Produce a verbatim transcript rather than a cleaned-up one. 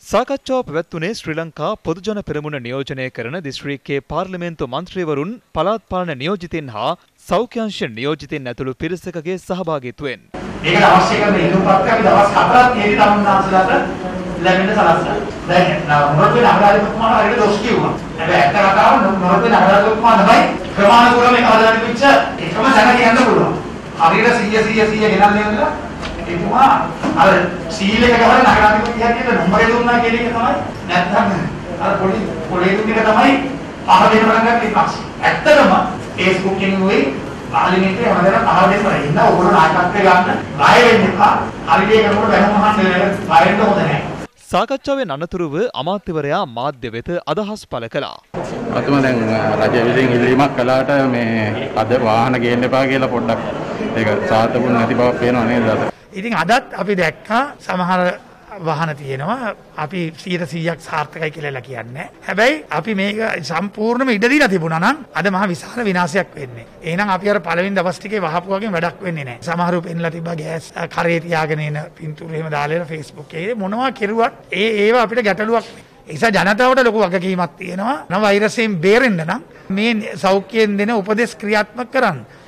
සාකච්ඡාව පැවැත්වුණේ ශ්‍රී ලංකා පොදුජන පෙරමුණ නියෝජනය කරන දිස්ත්‍රික්කයේ පාර්ලිමේන්තු මන්ත්‍රීවරුන් පළාත් පාලන නියෝජිතින් හා සෞඛ්‍යාංශ නියෝජිතින් ඇතුළු පිරිසකගේ සහභාගීත්වයෙන්. ඒකට අවශ්‍ය කරන ඉල්ලුම්පත්‍රය අපි දවස් හතරක් තේරි තමුන්නාන්සලාට ලැබෙන්න සලස්වනවා. දැන් මොරටුවේ නගරාධිපතිතුමාට හරියට දොස් කිව්වා. හැබැයි ඇත්ත කතාව මොරටුවේ නගරාධිපතිතුමා තමයි ක්‍රමානුකූලව මේ කවදාද පිච්ච එකම සැක කියන්න පුළුවන්. හරියට සීය සීය සීය ගෙනල්ලා ඉන්නලා ඒතුමා අර සීල් එක ගහලා නගරාධිපති හැටියට නම්බරය දුන්නා කියන එක තමයි නැත්නම් අර පොඩි පොඩි දුන්න එක තමයි පහ දෙන්න පටන් ගන්න ඉපක්ෂ. ඇත්තටම Facebook එකෙන් වෙයි පාර්ලිමේන්තුවේ හැමදාම පහ දෙන්න පටන් ඉන්න ඕගොල්ලෝ නායකත්වය ගන්න බය වෙන්න එපා. හරියට ඒකට බැලුම අහන්න බය වෙන්න හොඳ නැහැ. සාකච්ඡාවෙන් අනතුරුව අමාත්‍යවරයා මාධ්‍ය වෙත අදහස් පළ කළා. අතම දැන් රජ විසින් ඉල්ලීමක් කළාට මේ අද වාහන ගේන්න එපා කියලා පොඩ්ඩක් ඒක සාර්ථකුන් නැති බවක් පේනවා නේද අද? ඉතින් අදත් අපි දැක්කා සමහර වාහන තියෙනවා අපි සීයට සීයක් සාර්ථකයි කියලා කියන්නේ. හැබැයි අපි මේක සම්පූර්ණයෙන්ම ඉඩ දීලා තිබුණා නම් අද මහ විශාල විනාශයක් වෙන්නේ. එහෙනම් අපි අර පළවෙනි දවස් ටිකේ වහපු වගේ වැඩක් වෙන්නේ නැහැ. සමහරව පෙන්ලා තිබ්බා ගෑස් කරේ තියාගෙන එන පින්තූර එහෙම දාලා Facebook එකේ මොනවා කෙරුවත් ඒ ඒව අපිට ගැටලුවක් නෙවෙයි. ඒ නිසා ජනතාවට ලොකු වගකීමක් තියෙනවා. නව වෛරසයෙන් බේරෙන්න නම් මේ සෞඛ්‍යයෙන් දෙන උපදෙස් ක්‍රියාත්මක කරන්න.